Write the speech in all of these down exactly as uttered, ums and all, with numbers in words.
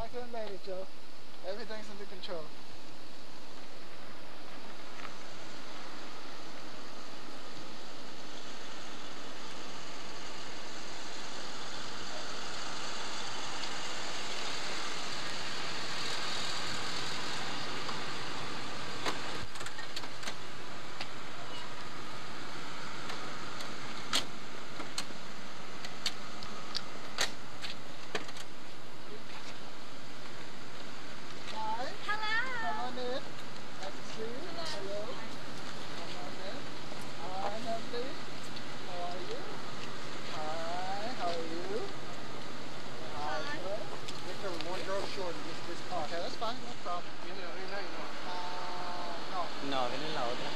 I couldn't let it, Joe. Everything's under control. No, viene en la otra.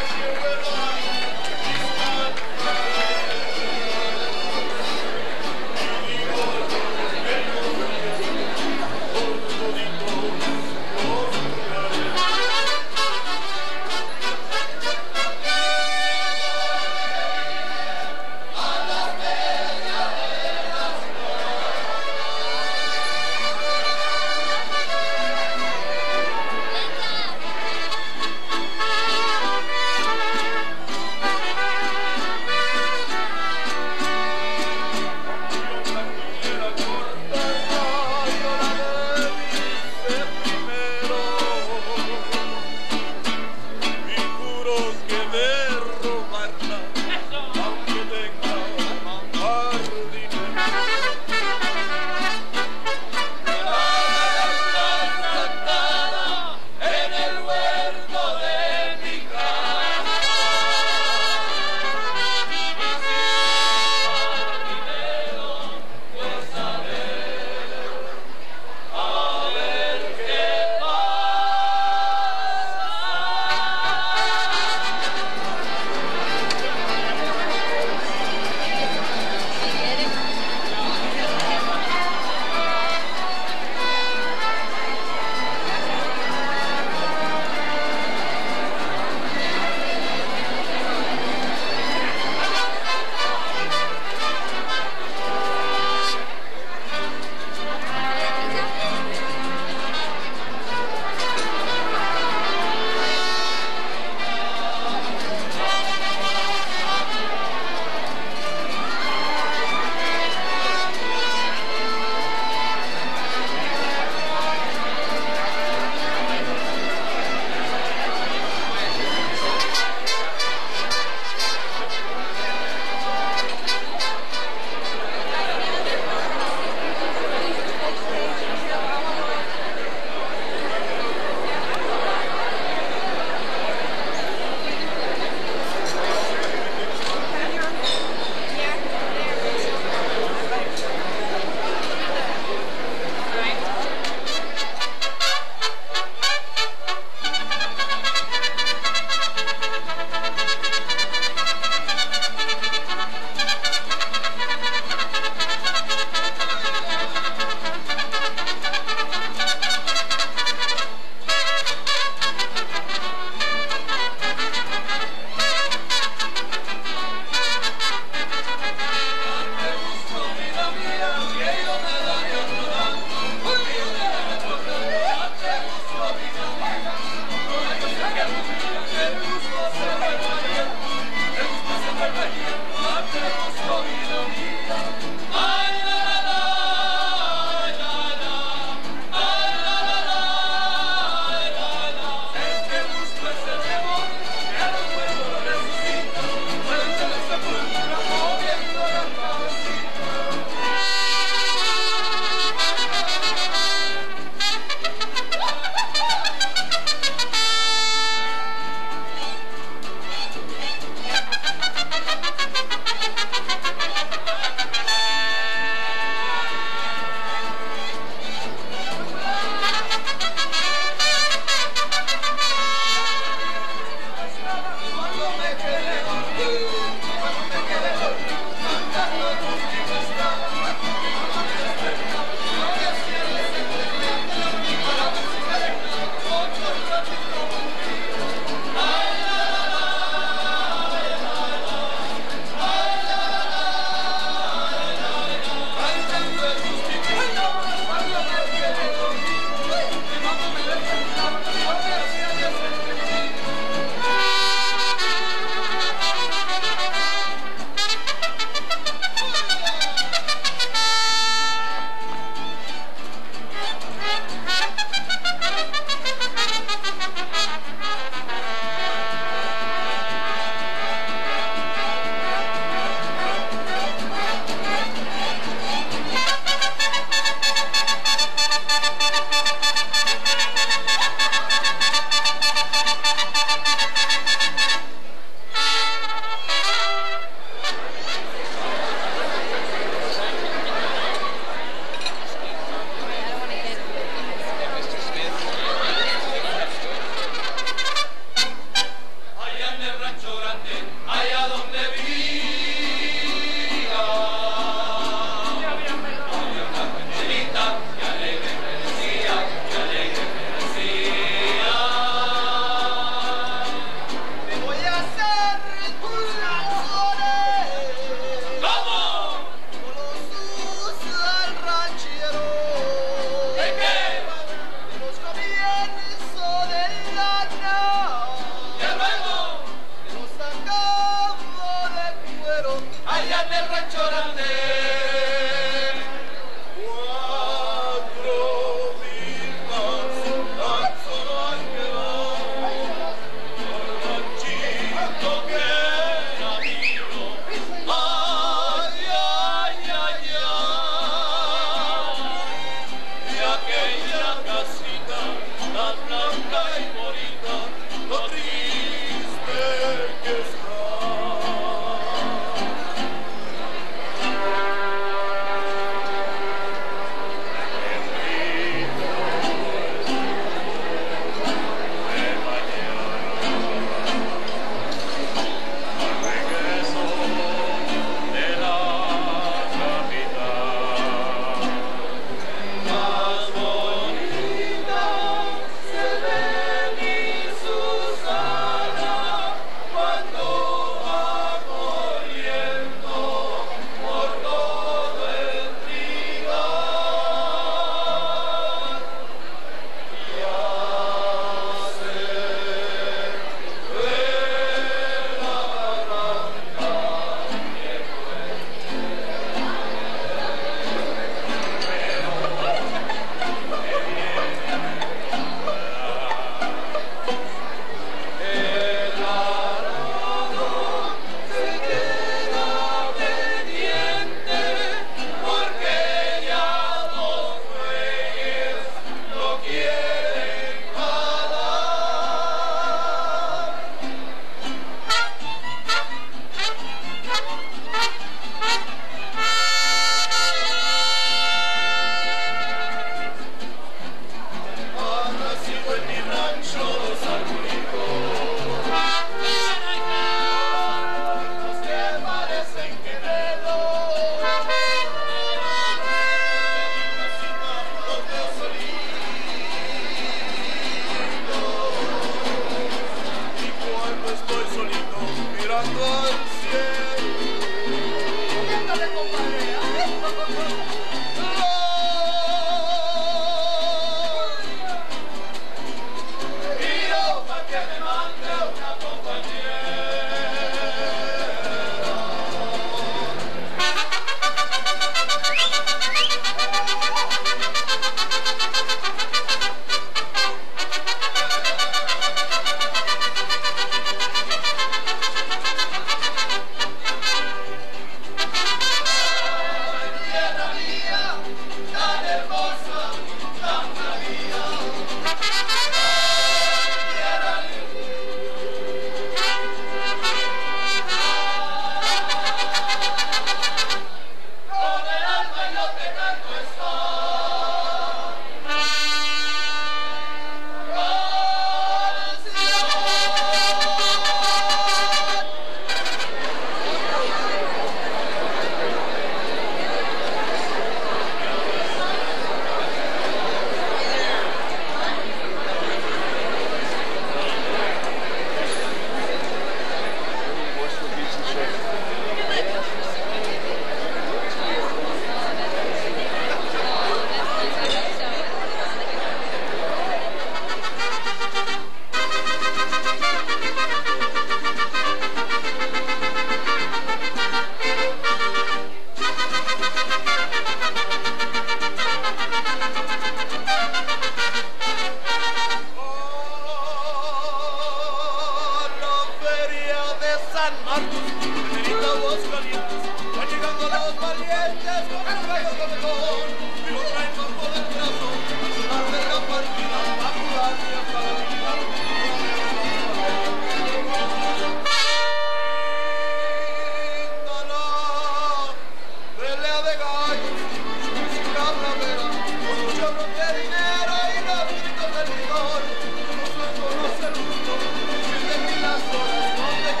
Horas, donde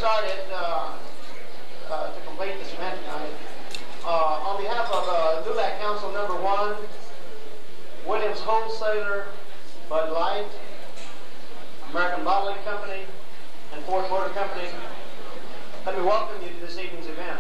started uh, uh, to complete this event tonight. Uh, on behalf of uh, L U L A C Council Number One, Williams Wholesaler, Bud Light, American Bottling Company, and Ford Motor Company, let me welcome you to this evening's event.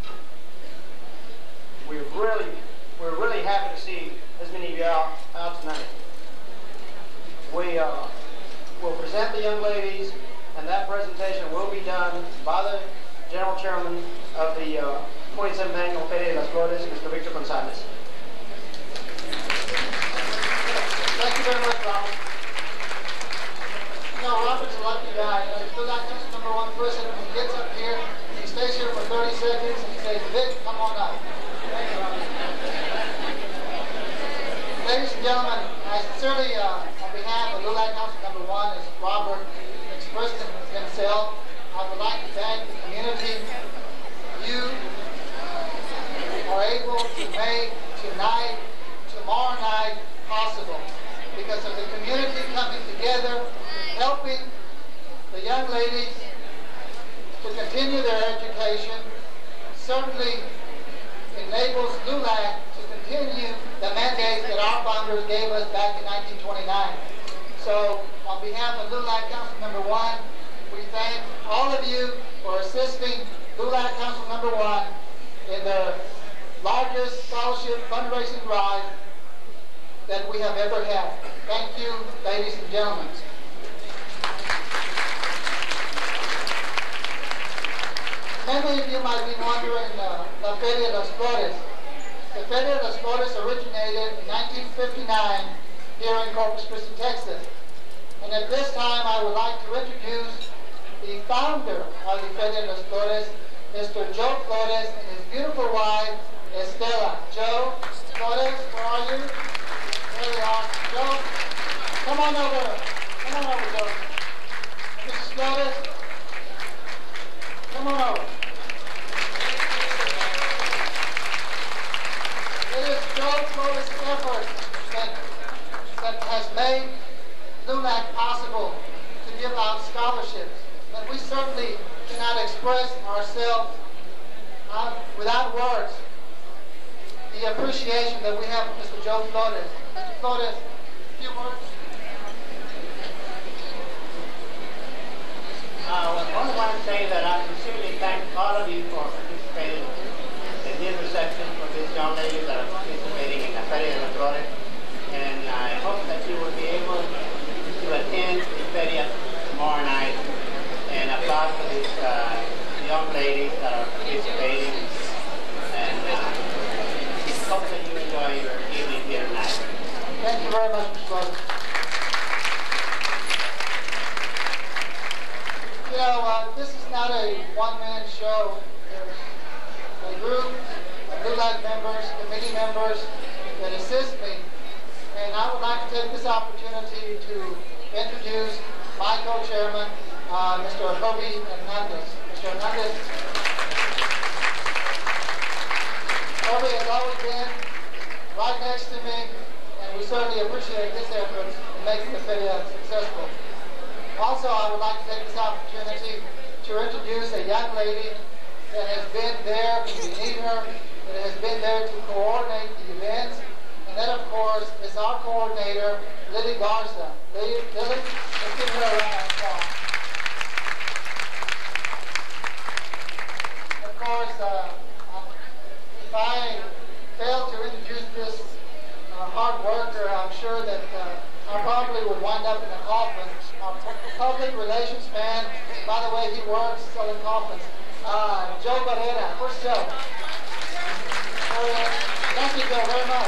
We're really, we're really happy to see as many of you out, out tonight. We uh, will present the young ladies, and that presentation will be done by the General Chairman of the uh, twenty-seventh Annual Feria de las Flores, Mister Victor Gonzalez. Thank you very much, Robert. You know, Robert's a lucky guy. He's still got number one person. He gets up here, he stays here for thirty seconds, and he says, Vic, come on up. Thank you, Robert. Ladies and gentlemen, I sincerely, uh, on behalf of L U L A C Council Number One, as Robert expressed himself, I would like to thank the community. You are able to make tonight, tomorrow night possible because of the community coming together, helping the young ladies to continue their education. Certainly enables L U L A C to continue the mandate that our founders gave us back in nineteen twenty-nine. So on behalf of L U L A C Council Number One, we thank all of you for assisting L U L A C Council Number One in the largest scholarship fundraising drive that we have ever had. Thank you, ladies and gentlemen. Many of you might be wondering, uh, La Feria de las Flores. The Feria de las Flores originated in nineteen fifty-nine here in Corpus Christi, Texas. And at this time, I would like to introduce the founder of the Feria de las Flores, Mister Joe Flores, and his beautiful wife, Estela. Joe Flores, where are you? There we are. Joe, come on over. Come on over, Joe. Missus Flores, come on over. It is Joe Flores' effort that, that has made L U L A C possible to give out scholarships. But we certainly cannot express ourselves uh, without words the appreciation that we have for Mister Joe Flores. Mister Flores, a few words. Uh, well, I only want to say that I sincerely thank all of you for participating in this reception for these young ladies that are participating in the Feria de las Flores. And I hope that you will be able to attend the Feria tomorrow night and applaud for these uh, young ladies that are participating. And uh, hope that you enjoy your evening here tonight. Thank you very much, Mister Flores. You know, uh, this is not a one-man show. There's a group of L U L A C members, committee members that assist me. And I would like to take this opportunity to introduce my co-chairman, uh, Mister Javi Hernandez. Mister Hernandez. Javi has always been right next to me, and we certainly appreciate his efforts in making the Feria successful. Also, I would like to take this opportunity to introduce a young lady that has been there when we need her, that has been there to coordinate the events, and that, of course, is our coordinator, Lily Garza. Lily, Lily, let's give her a round of applause. Of course, uh, if I fail to introduce this uh, hard worker, I'm sure that uh, I probably would wind up in a coffin. Our public relations man, by the way, he works selling coffins. Uh, Joe Barrera, where's Joe? Oh, yeah. Thank you, Joe, very much.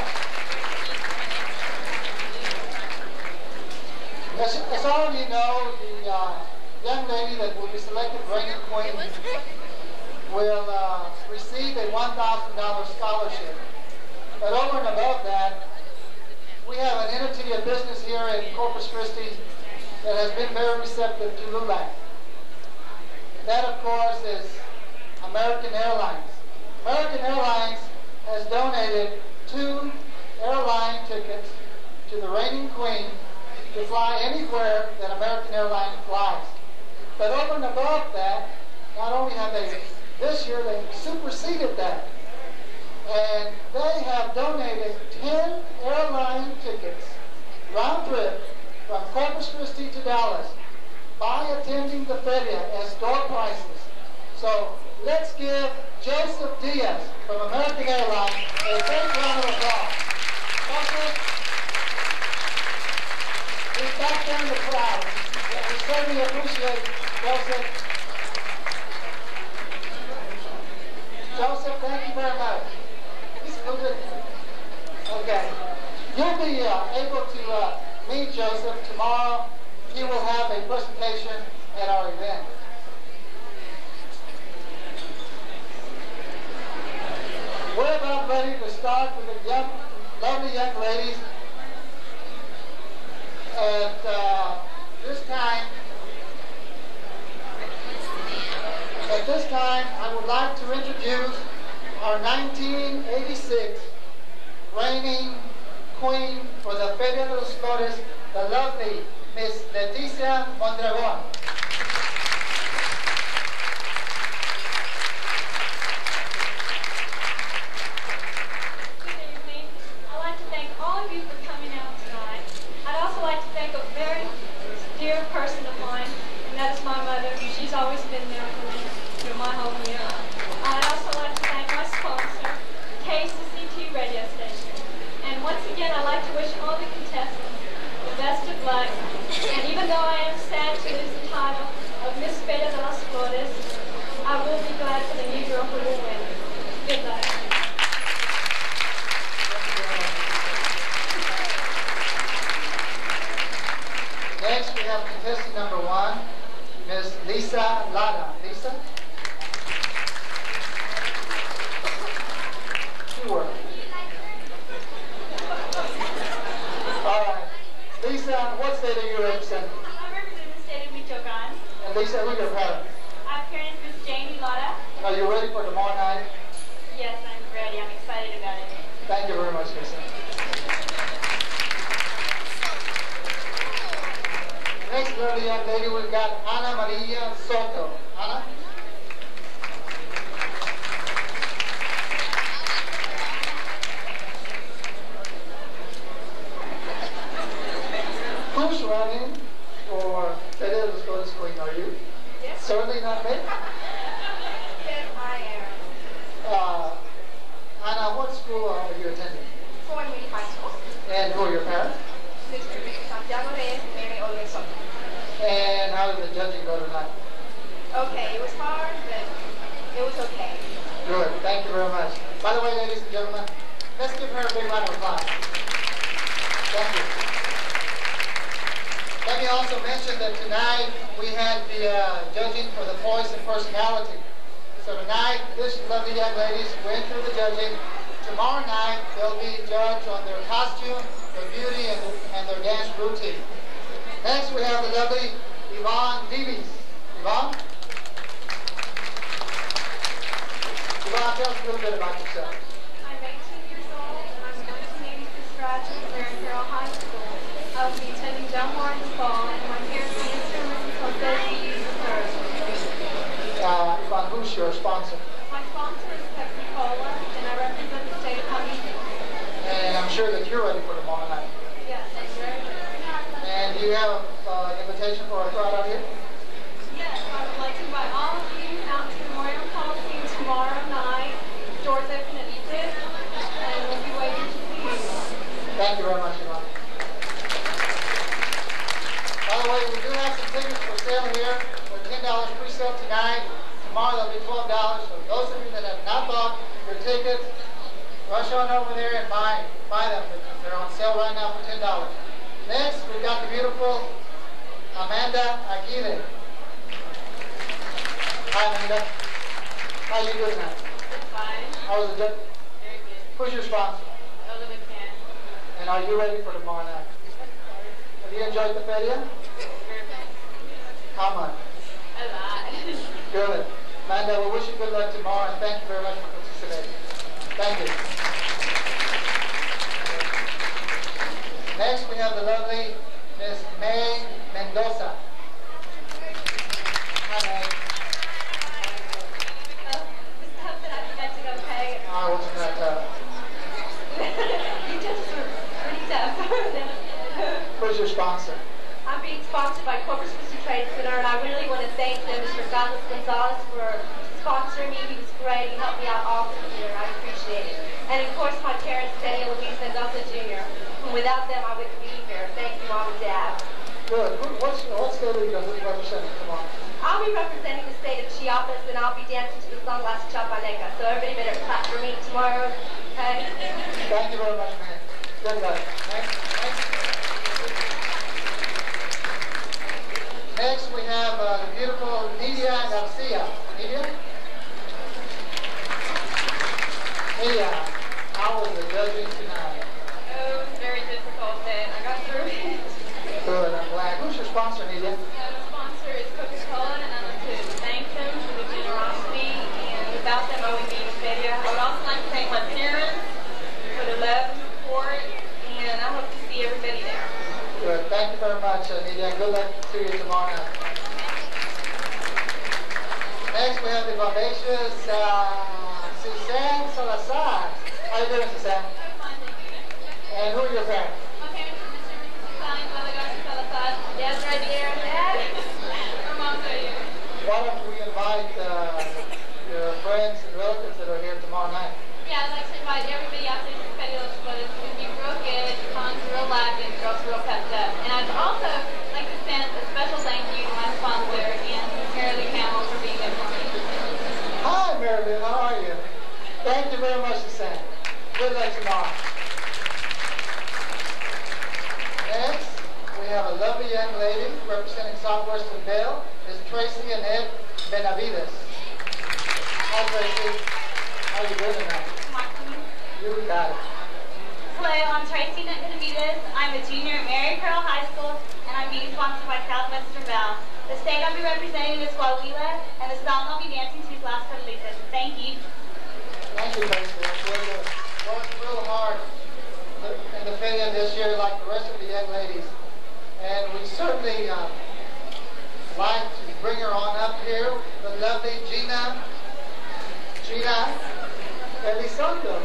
As, as all of you know, the uh, young lady that will be selected reigning queen will uh, receive a one thousand dollar scholarship. But over and above that, we have an entity of business here in Corpus Christi that has been very receptive to L U L A C. That, of course, is American Airlines. American Airlines has donated two airline tickets to the reigning queen to fly anywhere that American Airlines flies. But over and above that, not only have they, this year they superseded that. And they have donated ten airline tickets, round trip, from Corpus Christi to Dallas by attending the feria as door prizes. So let's give Joseph Diaz from American Airlines a big round of applause. Joseph, he's back there in the crowd. We certainly appreciate Joseph. Joseph, thank you very much. He's good. Okay. You'll be uh, able to uh, meet Joseph tomorrow. He will have a presentation at our event. We're about ready to start with the young, lovely young ladies. At uh, this time, at this time, I would like to introduce our nineteen eighty-six reigning queen for the Feria de los Flores, the lovely Miss Leticia Mondragon. Good evening. I'd like to thank all of you for coming out tonight. I'd also like to thank a very dear person of mine, and that is my mother. She's always been there for me through my whole year. I'd also like to thank my sponsor, K C C T Radio Station. And once again, I'd like to wish all the contestants the best of luck. And even though I am sad to lose the title of Miss Feria de las Flores, I will be glad for the new girl who will win. Good luck. Next, we have contestant number one, Miss Lisa Lara. Lisa? Two words. All right. Lisa, what state are you representing? I represent the state of Michoacan. And Lisa, who are your parents? Our parents is Jamie Lara. Are you ready for tomorrow night? Yes, I'm ready. I'm excited about it. Thank you very much, Lisa. Next lovely young lady, we've got Ana Maria Soto. Ana? Who's running for Feria de los Flores Queen? Are you? Yes. Certainly not me. Yes, I am. Uh, Ana, what school are you attending? Fort Lee High School. And who are your parents? Mister Santiago Reyes and Mary Olga Soto. And how did the judging go tonight? Okay, it was hard, but it was okay. Good. Thank you very much. By the way, ladies and gentlemen, let's give her a big round of applause. Thank you. Let me also mention that tonight we had the uh, judging for the voice and personality. So tonight, this lovely young ladies went through the judging. Tomorrow night, they'll be judged on their costume, their beauty, and, and their dance routine. Next, we have the lovely Yvonne Davies. Yvonne? Yvonne, tell us a little bit about yourself. I'm eighteen years old, and I'm a nineteen eighty-six graduate here at Carroll High School. I will be attending Del Mar in the fall, and my parents are instruments on Thursday and Thursday. Uh, Yvonne, who's your sponsor? My sponsor is Pepsi Cola, and I represent the state of Jalisco. And I'm sure that you're ready for tomorrow night. Yes, I'm very ready. And do you have uh, an invitation for a crowd out here? Yes, I would like to invite all of you out to Memorial Coliseum tomorrow night. Doors open at six, and we'll be waiting to see you. Thank you very much, Yvonne. By the way, we do have some tickets for sale here. They're ten dollars pre-sale tonight. Tomorrow they'll be twelve dollars. So those of you that have not bought your tickets, rush on over there and buy, buy them because they're on sale right now for ten dollars. Next, we've got the beautiful Amanda Aguirre. Hi, Amanda. How are you doing now? Fine. How was the judge? Very good. Who's your sponsor? Elder McCann. And are you ready for tomorrow night? Have you enjoyed the feria? How much? A lot. Good. Amanda, we wish you good luck tomorrow, and thank you very much for participating. Thank you. Next, we have the lovely Miss May Mendoza. Hi, May. Who's your sponsor? I'm being sponsored by Corpus Christi Trade Center, and I really want to thank them, Mister Carlos Gonzalez, for sponsoring me. He was great. He helped me out all the year. I appreciate it. And of course, my parents, Teddy and Luis Mendoza Junior And without them, I wouldn't be here. Thank you, Mom and Dad. Good. Who- What's, what state are you going to represent? Come on. I'll be representing the state of Chiapas, and I'll be dancing to the song Las Chapanecas. So everybody better clap for me tomorrow. Okay? Thank you very much, man. Good luck. Next, next. Next we have uh, the beautiful Nidia Garcia. Nidia? Nidia, how was the judging tonight? Oh, it was very difficult, but I got through it. Good, I'm glad. Who's your sponsor, Nidia? Uh, the sponsor is Coca-Cola, and I'd like to thank them for their generosity, and without them I wouldn't be in Feria. I would also like to thank my parents for their love and support, and I hope to see everybody there. Good. Thank you very much, uh, Nidia. Good luck to you tomorrow night. Next we have the vivacious uh, Suzanne Salazar. How you doing, Suzanne? And who are your parents? My parents are Mister and Missus Italian, Mother Garcia Salazar. Dad's right here. Dad? Her mom's right here. Why don't we invite uh, your friends and relatives that are here tomorrow night? Yeah, I'd like to invite everybody out there to Feria de los Flores. It's going to be real good. The songs are real lively, and the girls are real pepped up. And I'd also like to send a special thank you to my sponsor, and Marilyn Campbell, for being there for me. Hi, Marilyn. How are you? Thank you very much, Suzanne. Good luck tomorrow. Next, we have a lovely young lady representing Southwestern Bell. Is Tracy Annette Benavides. Hi, Tracy. How are you doing tonight? You got it. Hello, I'm Tracy Annette Benavides. I'm a junior at Mary Pearl High School, and I'm being sponsored by Southwestern Bell. The state I'll be representing is Coahuila, and the song I'll be dancing to is Las Carmelitas. Thank you. Thank you, Tracy. That's really good. Worked real hard in the Feria this year like the rest of the young ladies. And we certainly uh, like to bring her on up here, the lovely Gina, Gina Elizondo.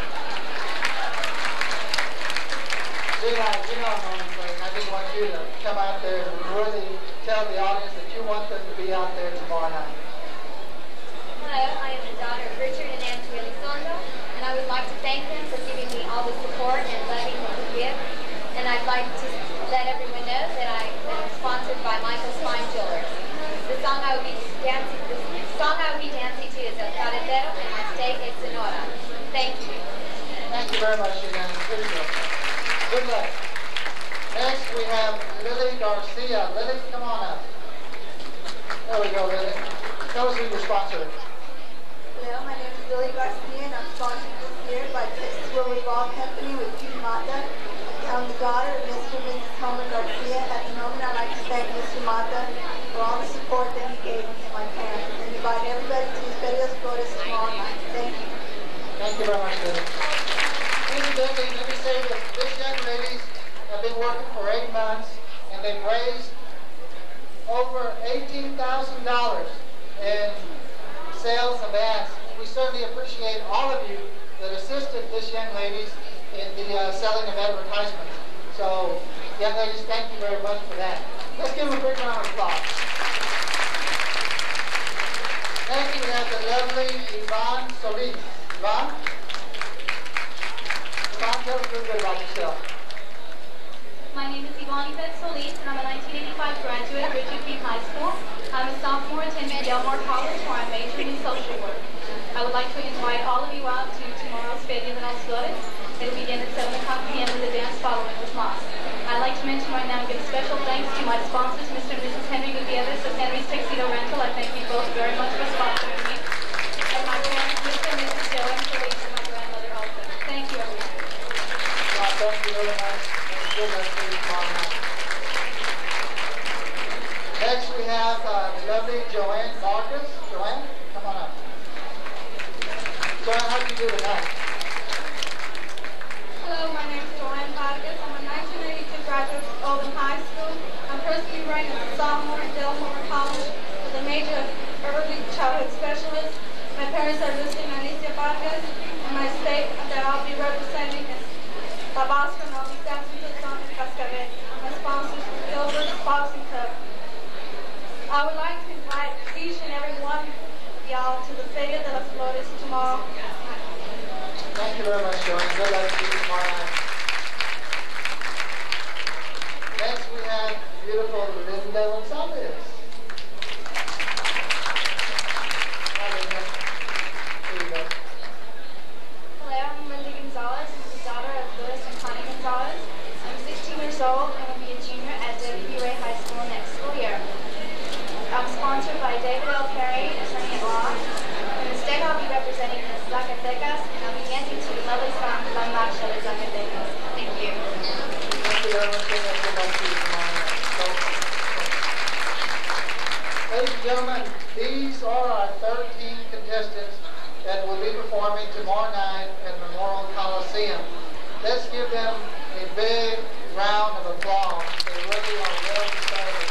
Gina, you know I'm only playing. I just want you to come out there and really tell the audience that you want them to be out there tomorrow night. Hello, I am the daughter of Richard and Nancy Elizondo, and I would like to thank them for giving me all the support and loving that we give. And I'd like to let everyone know that I am sponsored by Michael Fine Jewelers. The song I will be dancing, the song I will be dancing to is El Carretero, and my state is Sonora. Thank you. Thank you very much, Gina. Good luck. Good luck. Next we have Lily Garcia. Lily, come on up. There we go, Lily. Tell us who your sponsor is. Hello, my name is Lily Garcia, and I'm sponsored this year by Texas Willow Ball Company with Judy Mata. I'm the daughter of Mister and Missus Homer Garcia. At the moment, I'd like to thank Mister Mata for all the support that he gave me and my parents, and invite everybody to Feria de los Flores tomorrow night. Thank you. Thank you very much, Lily. Incidentally, let me say that these young ladies have been working for eight months, and they've raised over eighteen thousand dollars in sales of ads. We certainly appreciate all of you that assisted these young ladies in the uh, selling of advertisements. So, young ladies, thank you very much for that. Let's give them a big round of applause. Next, we have the lovely Yvonne Solis. Yvonne? Yvonne, tell us a little bit about yourself. My name is Yvonne Yvette Solis, and I'm a nineteen eighty-five graduate of Richard King High School. I'm a sophomore attending Delmar College, where I'm majoring in social work. I would like to invite all of you out to tomorrow's Feria de los Flores. It'll begin at seven o'clock p m with a dance following with Moss. I'd like to mention right now and give special thanks to my sponsors, Mister and Missus Henry Gutierrez of Henry's Tuxedo Rental. I thank you both very much for sponsoring me. And my parents, Mister and Missus Joe and Felice, and my grandmother also. Thank you, everyone. Well, thank you very much. Good luck to you tomorrow night. Next we have uh, the lovely Joanne Marcus. Joanne, come on up. Joanne, how do you do tonight? Hello, my name is Joanne Vargas. I'm a nineteen eighty-two graduate of Oldham High School. I'm presently ranked as a sophomore at Delmar College with a major of early childhood specialist. My parents are Lucy and Alicia Vargas, and my state that I'll be representing is Tabasco, and I'll be dancing to the song Cascabel. My old and will be a junior at W V Ray High School next school year. I'm sponsored by David L. Perry, attorney at law. In the state, I'll be representing the Zacatecas, and I'll be dancing to the lovely song La Marcha de Zacatecas. Thank you. Thank you very much. Ladies and gentlemen, these are our thirteen contestants that will be performing tomorrow night at Memorial Coliseum. Let's give them a big round of applause. They really are well deserved.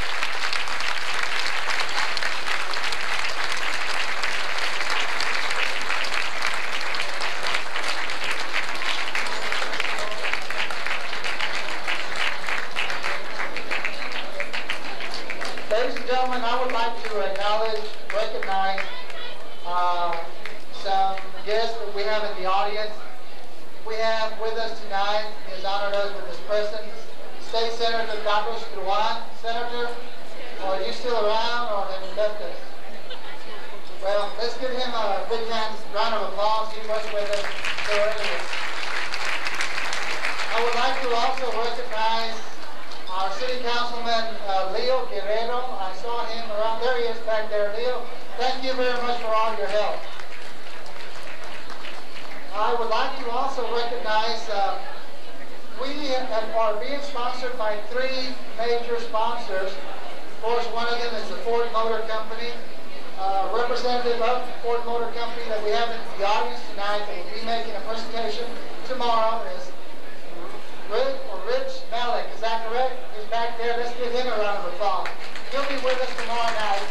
Ladies and gentlemen, I would like to acknowledge, recognize uh, some guests that we have in the audience. We have with us tonight, he has honored us with his presence, State Senator Carlos Truan. Senator, are you still around or have you left us? Well, let's give him a big hand, round of applause. He was with us so earlier. I would like to also recognize our City Councilman uh, Leo Guerrero. I saw him around. There he is back there. Leo, thank you very much for all your help. I would like to also recognize uh, we are being sponsored by three major sponsors. Of course, one of them is the Ford Motor Company. Uh, representative of the Ford Motor Company that we have in the audience tonight that will be making a presentation tomorrow is Rick, or Rich Malik. Is that correct? He's back there. Let's give him a round of applause. He'll be with us tomorrow night.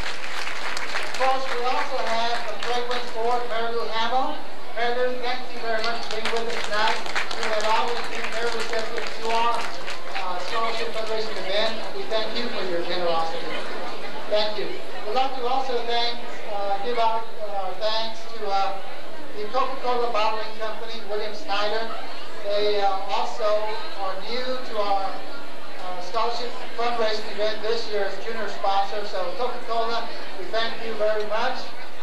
Of course, we also have from Fragrance Ford, Mary Lou Hamill. Mary Lou, thank you very much for being with us tonight. You have always been very receptive to our uh, scholarship fundraising event. We thank you for your generosity. Thank you. We'd like to also thank, uh, give our uh, thanks to uh, the Coca-Cola Bottling Company, William Snyder. They uh, also are new to our uh, scholarship fundraising event this year as junior sponsor. So Coca-Cola, we thank you very much.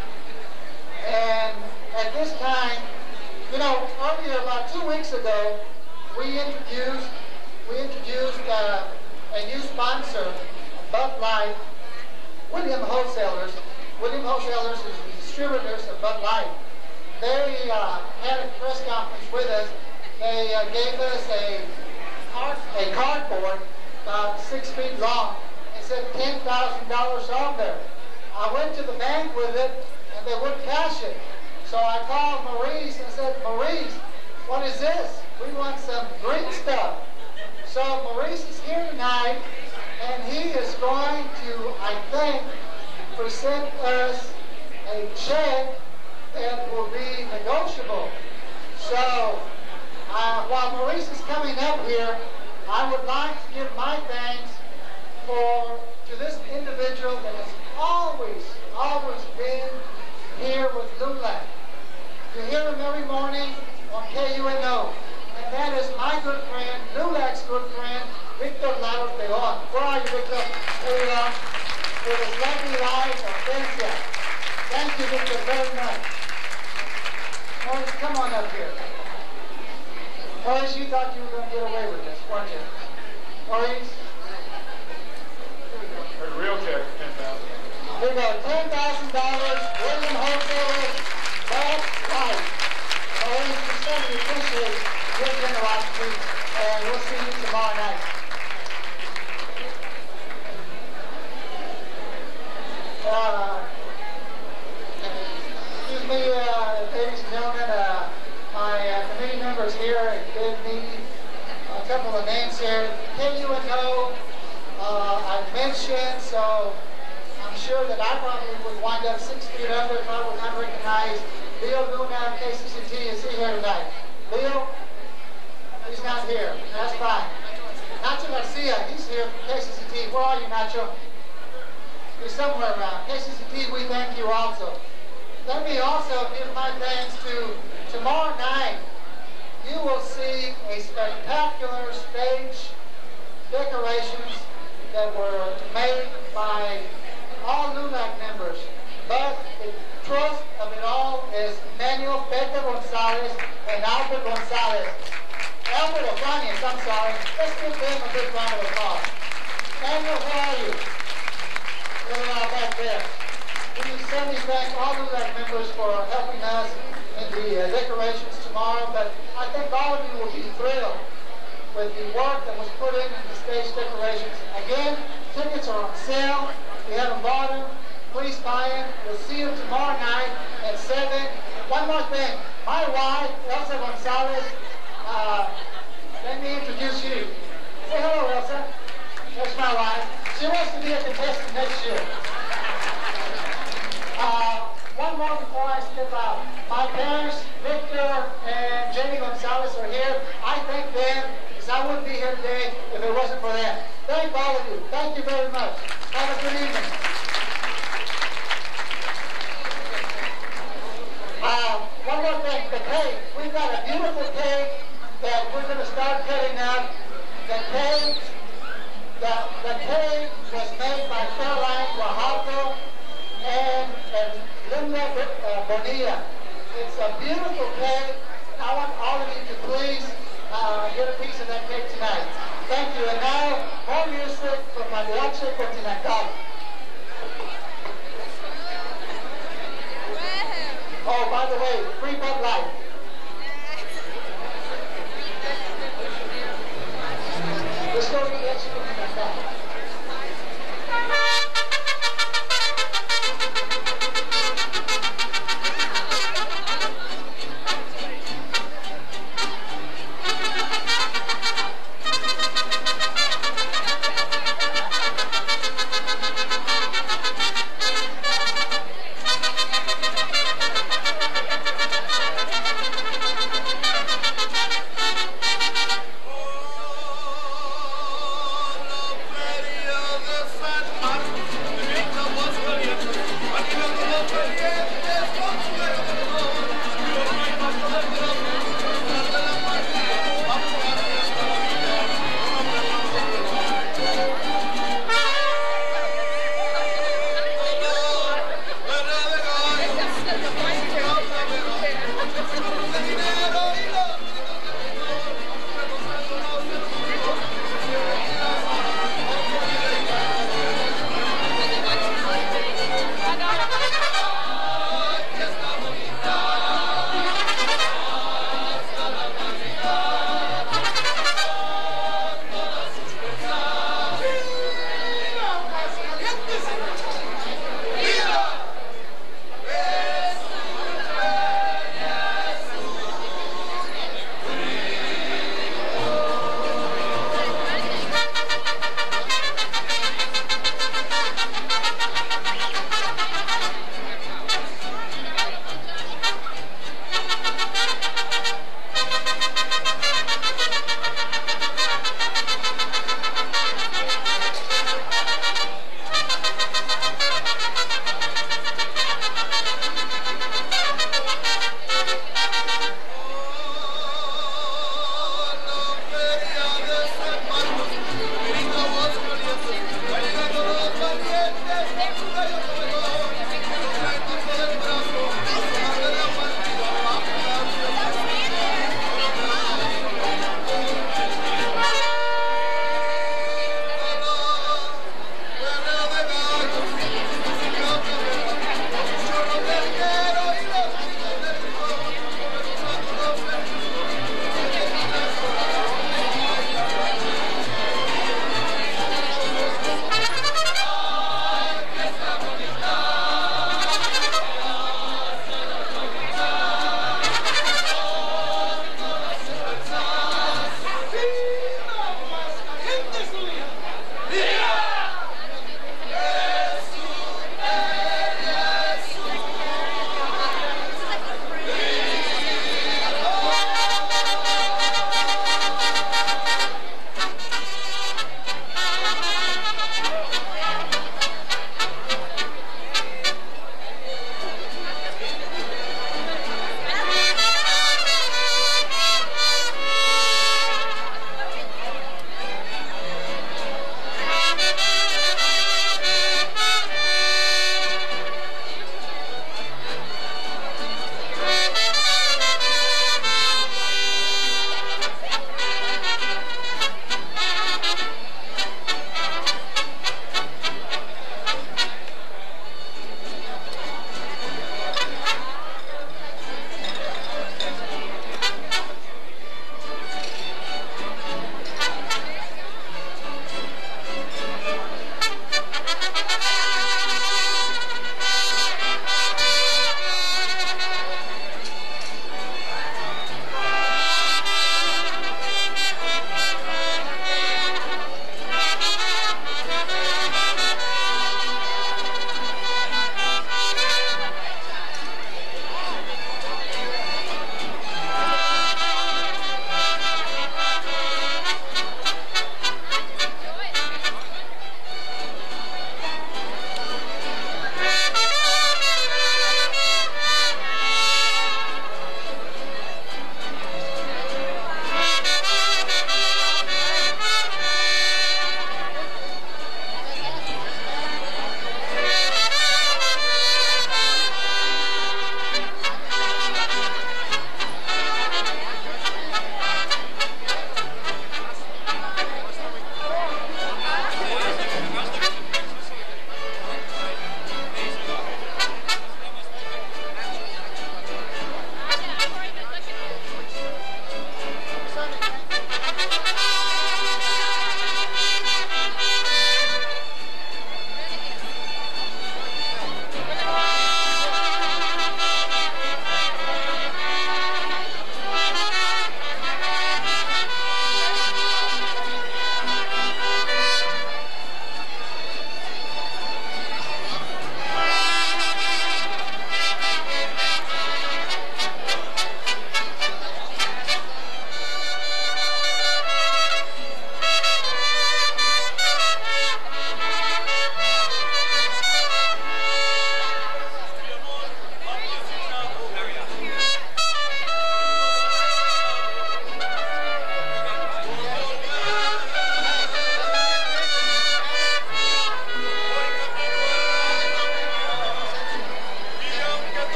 And at this time, you know, earlier, about two weeks ago, we introduced we introduced uh, a new sponsor, Bud Light, William Wholesalers. William Wholesalers is the distributors of Bud Light. They uh, had a press conference with us. They uh, gave us a, card, a cardboard about six feet long and said ten thousand dollars on there. I went to the bank with it and they wouldn't cash it. So I called Maurice and said, Maurice, what is this? We want some green stuff. So Maurice is here tonight and he is going to, I think, present us a check that will be negotiable. So uh, while Maurice is coming up here, I would like to give my thanks for to this individual that has always, always been here with LULAC. You hear him every morning on K U N O. And that is my good friend, LULAC's good friend, Victor Laro Peon. Where are you, Victor? There you are. With his lovely wife, Hortensia. Thank you, Victor, very much. Maurice, come on up here. Maurice, you thought you were going to get away with this, weren't you? Maurice? There's a real check, ten thousand dollars. Here we go, ten thousand dollars, William Wholesalers, Bud Light. Maurice, we certainly appreciate your generosity, and we'll see you tomorrow night. Uh, excuse me, uh, ladies and gentlemen, uh, my uh, committee members here gave me a couple of names here. K U N O, uh, I mentioned, so I'm sure that I probably would wind up six feet under if I would not recognize Leo Luna, K C C T. Is he here tonight? Leo? He's not here. That's fine. Nacho Garcia, he's here from K C C T. Where are you, Nacho? He's somewhere around. K C C T, we thank you also. Let me also give my thanks to tomorrow night. You will see a spectacular stage decorations that were made by all LULAC members. But the trust of it all is Manuel Pepe Gonzalez and Albert Gonzalez. Albert O'Brien, I'm sorry. Let's give them a big round of applause. Daniel, where are you? Little out back there. We certainly thank all of our members for helping us in the uh, decorations tomorrow, but I think all of you will be thrilled with the work that was put in in the stage decorations. Again, tickets are on sale. If you haven't bought them, please buy them. We'll see you tomorrow night at seven. One more thing. My wife, Elsa Gonzalez, uh, let me introduce you. Say hello, Elsa. That's my wife. She wants to be a contestant next year. Uh, one more before I step out. My parents, Victor and Jamie Gonzalez, are here. I thank them, because I wouldn't be here today if it wasn't for them. Thank all of you. Thank you very much. Have a good evening. Uh, one more thing, the cake. We've got a beautiful cake that we're going to start cutting up.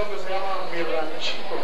pueblo se llama Mi Ranchito.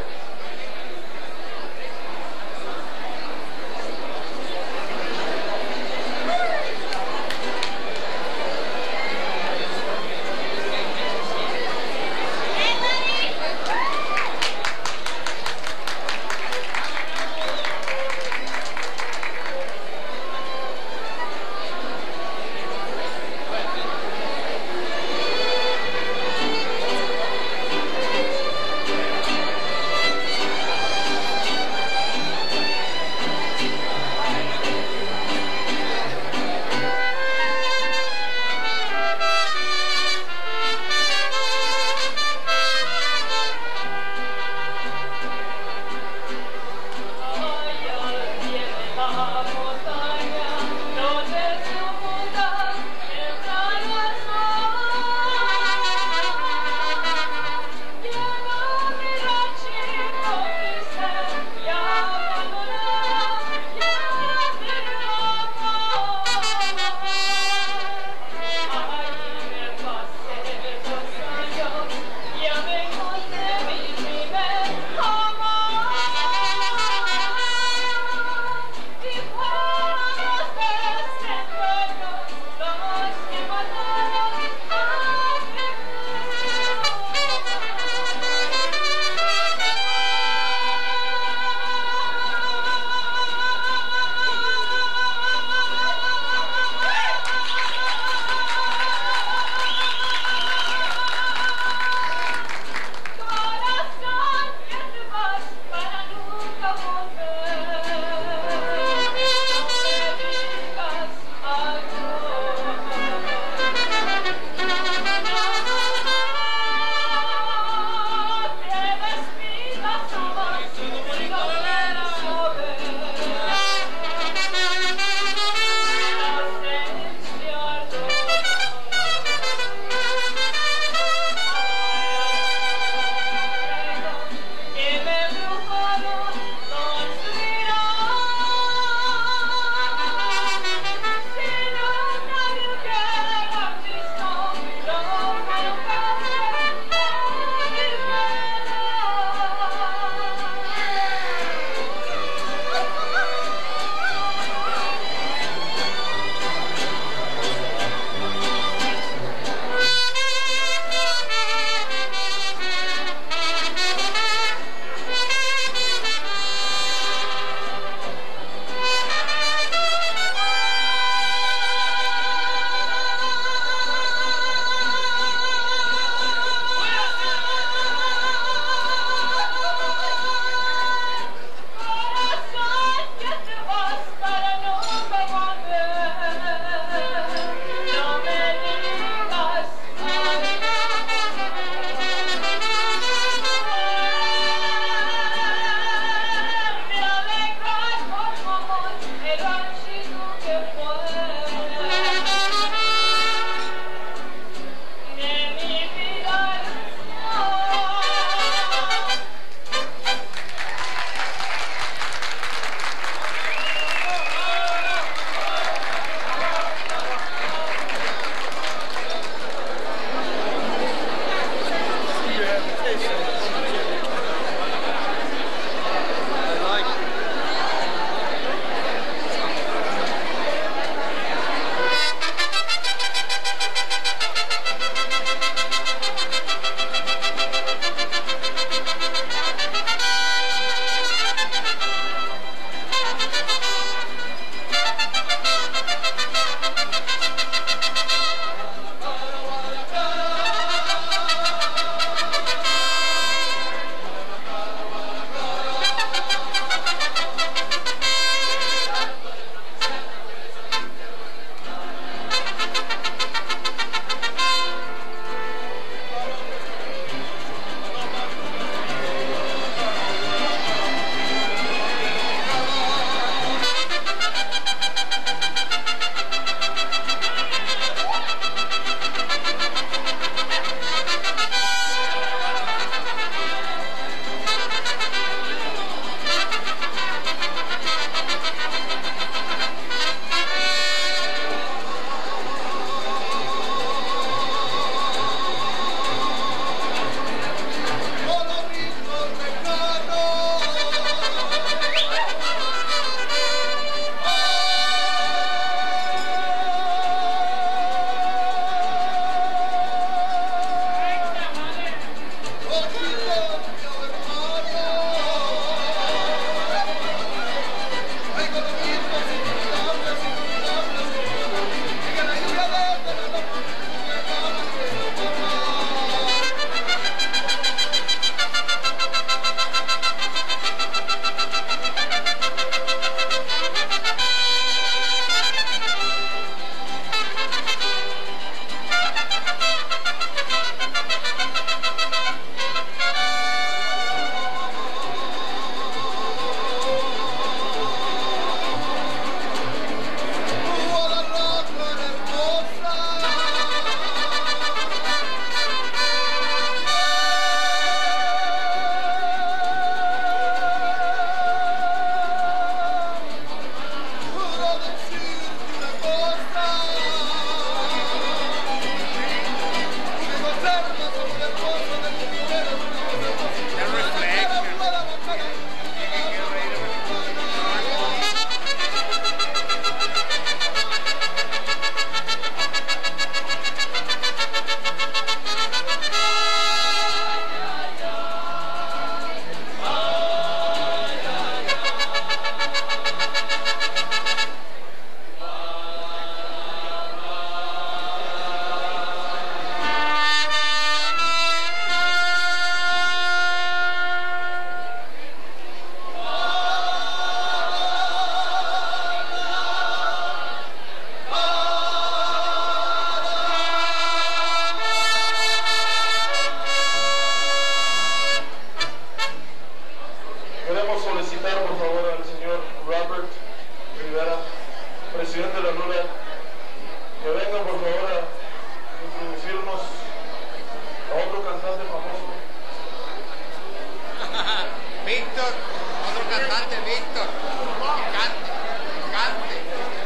Víctor, otro cantante, Víctor. Cante, cante.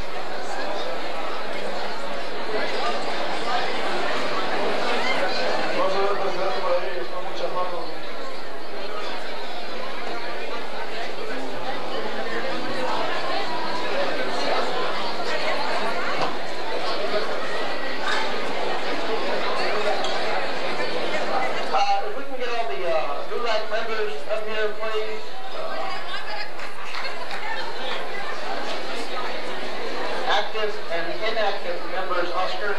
Vamos a ver el presidente por ahí, con muchas manos. Uh, if we can get all the uh, Blue Light members up here, please. Active and inactive members, Oscar.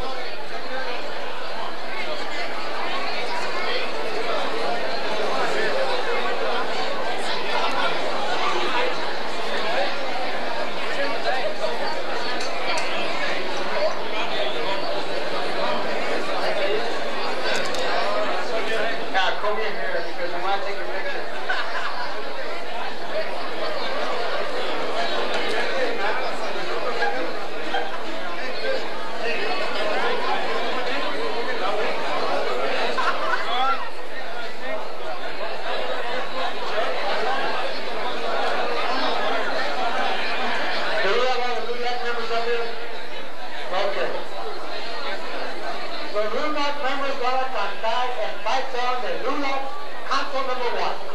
Now, come in here because we might take a picture. Do we have all the Blue Light members up here? Okay. So Blue Light members van a cantar el fight song de Blue Light, canto number one.